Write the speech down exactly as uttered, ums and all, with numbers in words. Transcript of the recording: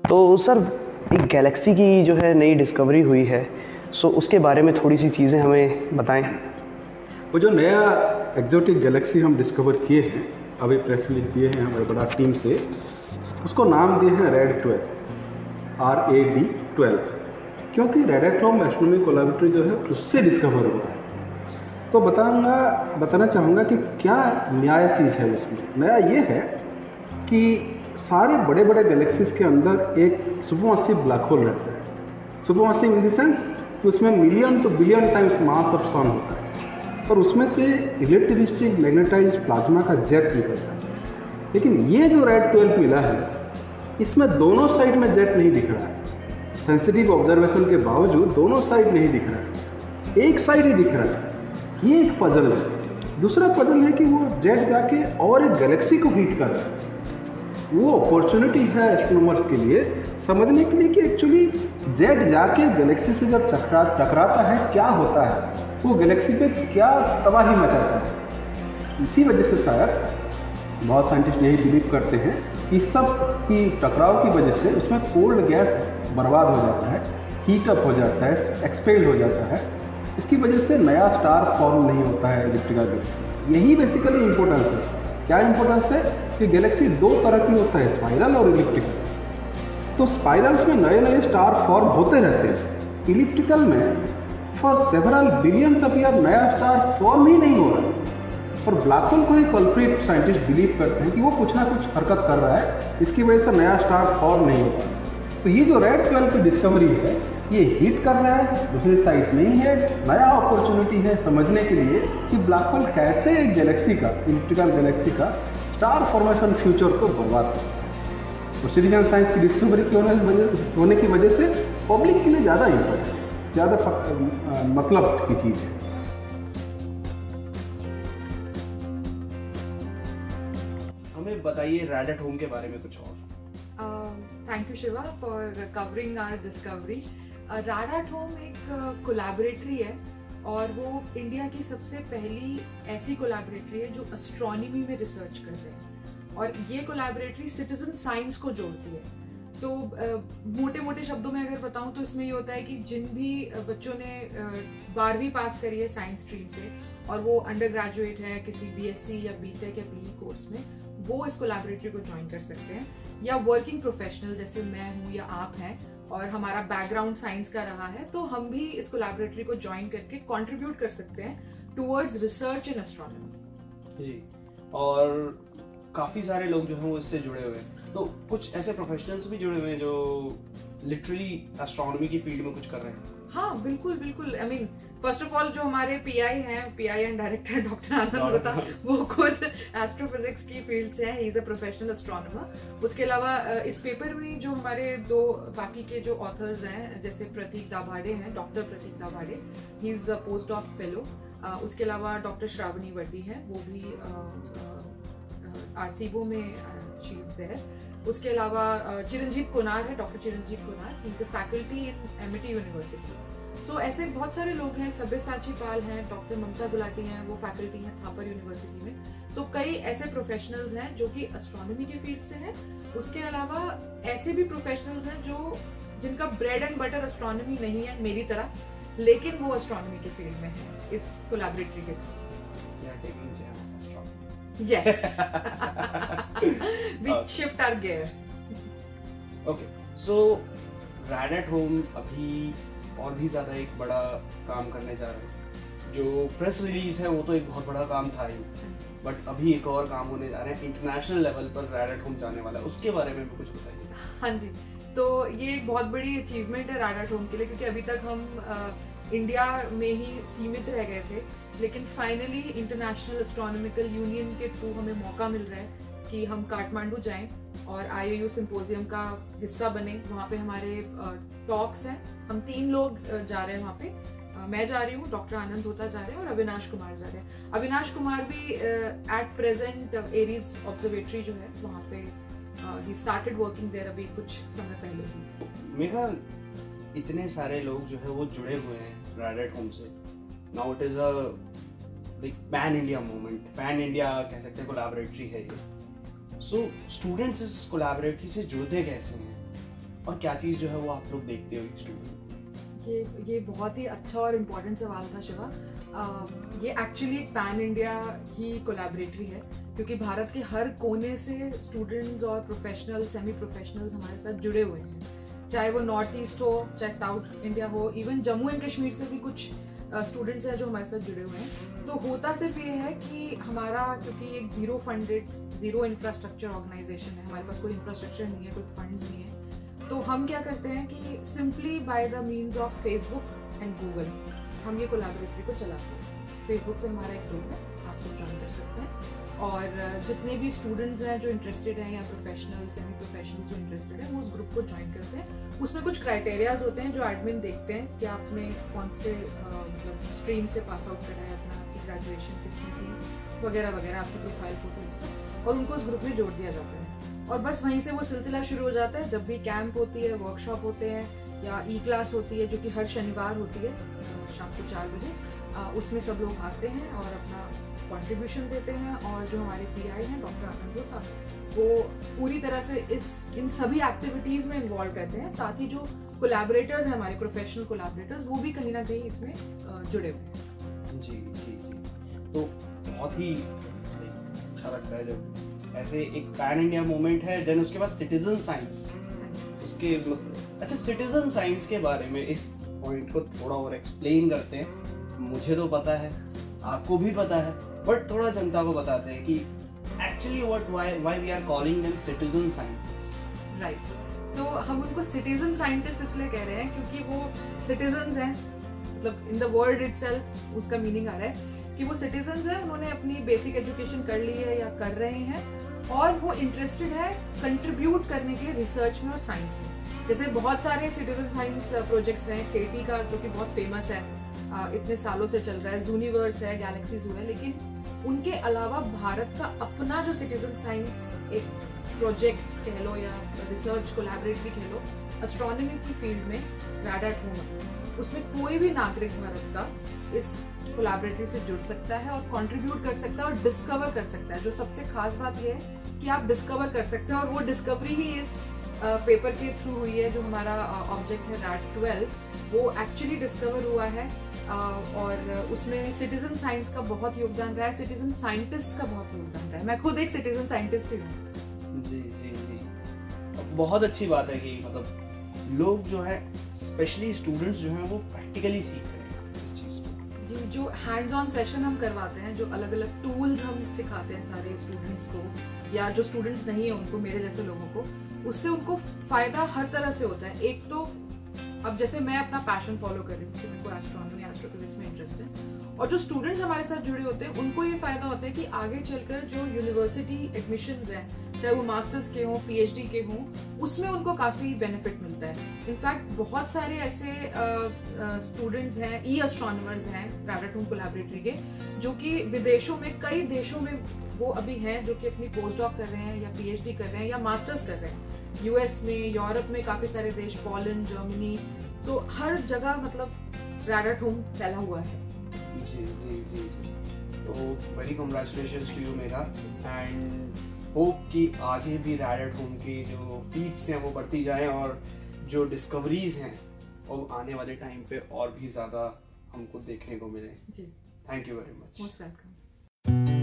तो सर एक गैलेक्सी की जो है नई डिस्कवरी हुई है, सो उसके बारे में थोड़ी सी चीज़ें हमें बताएं। वो जो नया एग्जोटिक गैलेक्सी हम डिस्कवर किए हैं, अभी प्रेस रिलीज दिए हैं हमारे बड़ा टीम से, उसको नाम दिए हैं red twelve, R A D twelve, क्योंकि रेडाटोम एस्ट्रोनॉमी कोलैबोरेटरी जो है उससे डिस्कवर हुआ है। तो बताऊंगा बताना चाहूँगा कि क्या नया चीज़ है उसमें। नया ये है कि सारे बड़े बड़े गैलेक्सीज के अंदर एक सुपरमासिव ब्लैक होल रहता है। सुपरमासिव इन द सेंस कि उसमें million to billion times mass of sun होता है और उसमें से इलेक्ट्रिसिटी मैग्नेटाइज्ड प्लाज्मा का जेट निकलता है। लेकिन ये जो रेड ट्वेल्व मिला है, इसमें दोनों साइड में जेट नहीं दिख रहा है। सेंसिटिव ऑब्जर्वेशन के बावजूद दोनों साइड नहीं दिख रहा है, एक साइड ही दिख रहा है। ये एक पजल है। दूसरा पजल है कि वो जेट जाके और एक गैलेक्सी को हीट कर रहा है। वो अपॉर्चुनिटी है एस्ट्रोनॉमर्स के लिए समझने के लिए कि एक्चुअली जेट जाके गैलेक्सी से जब टकरा टकराता है क्या होता है, वो गैलेक्सी पे क्या तबाही मचाता है। इसी वजह से शायद बहुत साइंटिस्ट यही बिलीव करते हैं कि सब की टकराव की वजह से उसमें कोल्ड गैस बर्बाद हो जाता है, हीट अप हो जाता है, एक्सपेल्ड हो जाता है। इसकी वजह से नया स्टार फॉर्म नहीं होता है इलिप्टिकल गैलेक्सी। यही बेसिकली इंपॉर्टेंस है। क्या इंपॉर्टेंस है कि गैलेक्सी दो तरह की होता है, स्पाइरल और इलिप्टिकल। तो स्पाइरल्स में नए नए स्टार फॉर्म होते रहते हैं। इलिप्टिकल में for several billions of year नया स्टार फॉर्म ही नहीं हो रहा। और ब्लैक होल को ही कल्प्रिट साइंटिस्ट बिलीव करते हैं कि वो कुछ ना कुछ हरकत कर रहा है, इसकी वजह से नया स्टार फॉर्म नहीं होता। तो ये जो रेड ट्वेल्व की डिस्कवरी है, ये हिट कर रहा है, दूसरी साइड नहीं है। नया अपॉर्चुनिटी है समझने के लिए कि ब्लैक होल कैसे एक गैलेक्सी का, इलिप्टिकल गैलेक्सी का स्टार फॉर्मेशन फ्यूचर को बर्बाद करता है। तो सिटीजन साइंस की डिस्कवरी होने की वजह से पब्लिक के लिए ज़्यादा इम्पोर्टेंट, ज़्यादा मतलब की चीज़ है। हमें बताइए रेडाटोम के बारे में कुछ और। Thank you Shiva for covering our discovery. रेडाटोम एक कोलैबोरेटरी है और वो इंडिया की सबसे पहली ऐसी कोलैबोरेटरी है जो एस्ट्रोनॉमी में रिसर्च करते हैं। और ये कोलैबोरेटरी सिटीजन साइंस को जोड़ती है। तो मोटे मोटे शब्दों में अगर बताऊं तो इसमें ये होता है कि जिन भी बच्चों ने बारहवीं पास करी है साइंस स्ट्रीम से और वो अंडर ग्रेजुएट है किसी बीएससी या बीटेक या पीई कोर्स में, वो इस कोलैबोरेटरी को ज्वाइन कर सकते हैं। या वर्किंग प्रोफेशनल जैसे मैं हूँ या आप हैं और हमारा बैकग्राउंड साइंस का रहा है, तो हम भी इस कोलैबोरेटरी को ज्वाइन करके कंट्रीब्यूट कर सकते हैं टुवर्ड्स रिसर्च इन एस्ट्रोनॉमी। जी, और काफी सारे लोग जो हैं वो इससे जुड़े हुए हैं। तो कुछ ऐसे प्रोफेशनल्स भी जुड़े हुए हैं जो लिटरली एस्ट्रोनॉमी की फील्ड में कुछ कर रहे हैं। हाँ बिल्कुल बिल्कुल। I mean first of all जो हमारे पीआई हैं, PI and director doctor Anand Hota, वो खुद एस्ट्रोफिजिक्स की फील्ड से हैं। He is a professional astronomer. उसके अलावा इस पेपर में जो हमारे दो बाकी के जो ऑथर्स हैं, जैसे प्रतीक दाभाडे हैं, doctor Prateek Dabhade, he is a post doc fellow. उसके अलावा डॉक्टर श्रावणी वर्दी है, वो भी आरसीबो में शी इज देयर। उसके अलावा चिरंजीव कुनार है, doctor Chiranjeev Kunar, he is a faculty in Amity university. So so, ऐसे बहुत सारे लोग हैं। सब्यसाची पाल हैं, डॉक्टर ममता गुलाटी हैं, वो फैकल्टी हैं थापर यूनिवर्सिटी में। सो so, कई ऐसे प्रोफेशनल्स हैं जो कि एस्ट्रोनॉमी के फील्ड से हैं। उसके अलावा ऐसे भी प्रोफेशनल्स हैं जो जिनका ब्रेड एंड बटर एस्ट्रोनॉमी नहीं है मेरी तरह, लेकिन वो एस्ट्रोनॉमी के फील्ड में है इस कोलैबोरेटरी के through. Yes. We shift our gear. Okay, so रेडाटोम अभी और भी ज्यादा एक बड़ा काम करने जा रहे हैं। जो प्रेस रिलीज है वो तो एक बहुत बड़ा काम था ही, बट अभी एक और काम होने जा रहे हैं इंटरनेशनल लेवल पर रेडाटोम जाने वाला है। उसके बारे में भी कुछ बताइए। हाँ जी, तो ये एक बहुत बड़ी अचीवमेंट है रेडाटोम के लिए, क्योंकि अभी तक हम आ, इंडिया में ही सीमित रह गए थे। लेकिन फाइनली इंटरनेशनल एस्ट्रोनॉमिकल यूनियन के थ्रू हमें मौका मिल रहा है कि हम काठमांडू जाएं और आईओयू सिंपोजियम का हिस्सा बने। वहाँ पे हमारे टॉक्स हैं। हम तीन लोग जा रहे हैं वहाँ पे। मैं जा रही हूँ, डॉक्टर आनंद होता जा रहे हैं और अविनाश कुमार जा रहे हैं। अविनाश कुमार भी एट प्रेजेंट एरीज ऑब्जर्वेटरी जो है वहाँ पे ही स्टार्टेड वर्किंग देयर अभी कुछ समय पहले। मेघा, इतने सारे लोग जो है वो जुड़े हुए हैं रेडाटोम से। Now it is a like pan India movement, pan India कह सकते हैं कोलैबोरेटरी है ये। सो स्टूडेंट्स इस कोलैबोरेटरी से जुड़ते कैसे हैं और क्या चीज़ जो है वो आप लोग देखते हो एक स्टूडेंट? ये ये बहुत ही अच्छा और इम्पोर्टेंट सवाल था शिवा। uh, ये एक्चुअली एक पैन इंडिया ही कोलैबोरेटरी है, क्योंकि भारत के हर कोने से स्टूडेंट्स और प्रोफेशनल सेमी प्रोफेशनल्स हमारे साथ जुड़े हुए हैं, चाहे वो नॉर्थ ईस्ट हो, चाहे साउथ इंडिया हो, इवन जम्मू एंड कश्मीर से भी कुछ स्टूडेंट्स uh, हैं जो हमारे साथ जुड़े हुए हैं। तो होता सिर्फ ये है कि हमारा, क्योंकि एक zero funded zero infrastructure organisation है, हमारे पास कोई इंफ्रास्ट्रक्चर नहीं है, कोई फंड नहीं है, तो हम क्या करते हैं कि simply by the means of Facebook and Google हम ये कोलैबोरेटरी को चलाते हैं। फेसबुक पे हमारा एक ग्रुप है, आप सब ज्वाइन कर सकते हैं, और जितने भी स्टूडेंट्स हैं जो इंटरेस्टेड हैं या प्रोफेशनल सेमी प्रोफेशनल जो इंटरेस्टेड हैं वो उस ग्रुप को ज्वाइन करते हैं। उसमें कुछ क्राइटेरियाज होते हैं जो एडमिन देखते हैं कि आपने कौन से मतलब स्ट्रीम से पास आउट करा है, अपना आपकी ग्रेजुएशन किसमें की वगैरह वगैरह, आपकी प्रोफाइल फोटो सब, और उनको उस ग्रुप में जोड़ दिया जाता है। और बस वहीं से वो सिलसिला शुरू हो जाता है। जब भी कैंप होती है, वर्कशॉप होते हैं या ई क्लास होती है जो कि हर शनिवार होती है शाम को चार बजे, उसमें सब लोग आते हैं और अपना कंट्रीब्यूशन देते हैं, और जो हमारे पीआई हैं डॉक्टर आनंद गुप्ता वो पूरी तरह से इस इन सभी एक्टिविटीज में इन्वॉल्व रहते हैं। साथ ही जो कोलैबोरेटर्स हैं हमारे प्रोफेशनल कोलैबोरेटर्स वो भी कहीं ना कहीं इसमें जुड़े हुए हैं। जी जी जी तो बहुत ही अच्छा लगता है जब ऐसे एक पैन इंडिया मूवमेंट है। देन उसके बाद सिटीजन साइंस, उसके अच्छा सिटीजन साइंस के बारे में इस पॉइंट को थोड़ा और एक्सप्लेन करते हैं। मुझे तो पता है, आपको भी पता है, बट थोड़ा जनता को बताते हैं कि actually what why why we are calling them citizen scientist. Right, तो हम उनको सिटीजन साइंटिस्ट इसलिए कह रहे हैं क्योंकि वो सिटीजन्स हैं, मतलब इन द वर्ड इटसेल्फ उसका मीनिंग आ रहा है कि वो सिटीजन्स हैं, उन्होंने अपनी बेसिक एजुकेशन कर ली है या कर रहे हैं, और वो इंटरेस्टेड है कंट्रीब्यूट करने के लिए रिसर्च में और साइंस में। जैसे बहुत सारे सिटीजन साइंस प्रोजेक्ट्स हैं, सेटी का जो कि बहुत फेमस है, इतने सालों से चल रहा है, ज़ूनिवर्स है, गैलेक्सी ज़ू है, लेकिन उनके अलावा भारत का अपना जो सिटीजन साइंस एक प्रोजेक्ट कह लो या रिसर्च कोलैबोरेटरी कह लो, एस्ट्रोनॉमी की फील्ड में रैडाटोम, उसमें कोई भी नागरिक भारत का इस कोलैबोरेटरी से जुड़ सकता है और कंट्रीब्यूट कर सकता है और डिस्कवर कर सकता है। जो सबसे खास बात यह है कि आप डिस्कवर कर सकते हैं, और वो डिस्कवरी ही इस पेपर के थ्रू हुई है। जो हमारा ऑब्जेक्ट है रैड ट्वेल्व, वो एक्चुअली डिस्कवर हुआ है, और उसमें सिटीजन साइंस का बहुत योगदान रहा है, सिटीजन साइंटिस्ट का बहुत योगदान रहा है। मैं खुद एक सिटीजन साइंटिस्ट ही हूँ। जी जी जी बहुत अच्छी बात है कि मतलब लोग जो है, स्पेशली स्टूडेंट्स जो हैं वो प्रैक्टिकली सीख रहे हैं इस चीज़ को। जी, जो हैंड्स ऑन सेशन हम करवाते हैं, जो अलग अलग टूल्स हम सिखाते हैं सारे स्टूडेंट्स को, या जो स्टूडेंट्स नहीं है उनको, मेरे जैसे लोगों को, उससे उनको फायदा हर तरह से होता है। एक तो अब जैसे मैं अपना पैशन फॉलो कर रही हूँ कि मेरे को एस्ट्रोनॉमी एस्ट्रोफिजिक्स में इंटरेस्ट है, और जो स्टूडेंट्स हमारे साथ जुड़े होते हैं उनको ये फायदा होता है कि आगे चलकर जो यूनिवर्सिटी एडमिशन्स हैं, चाहे वो मास्टर्स के हों, पीएचडी के हों, उसमें उनको काफी बेनिफिट मिलता है। इनफैक्ट बहुत सारे ऐसे स्टूडेंट्स हैं, ई एस्ट्रोनॉमर्स हैं रैडाटोम कोलैबोरेटरी के, जो कि विदेशों में, कई देशों में वो अभी हैं, जो कि अपनी पोस्ट डॉक कर रहे हैं या पीएचडी कर रहे हैं या मास्टर्स कर रहे हैं। यूएस में, यूरोप में काफी सारे देश, पोलैंड, जर्मनी, सो हर जगह मतलब रैडाटोम फैला हुआ है। जी जी जी तो very congratulations to you Megha, and hope कि आगे भी रैडाटोम की जो फीट्स हैं वो बढ़ती जाएं, और जो डिस्कवरीज हैं वो आने वाले टाइम पे और भी ज़्यादा हमको देखने को मिले। जी, thank you very much. Most welcome.